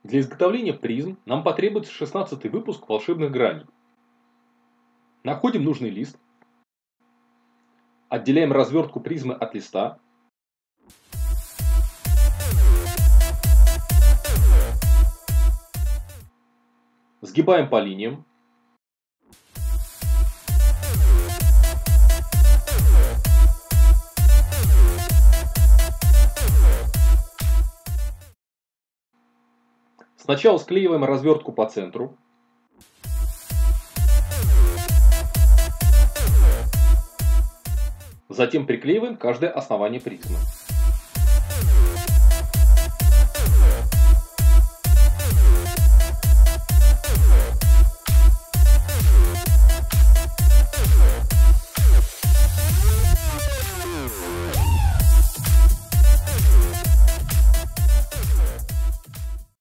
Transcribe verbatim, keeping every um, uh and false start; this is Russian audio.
Для изготовления призм нам потребуется шестнадцатый выпуск волшебных граней. Находим нужный лист. Отделяем развертку призмы от листа. Сгибаем по линиям. Сначала склеиваем развертку по центру. Затем приклеиваем каждое основание призмы.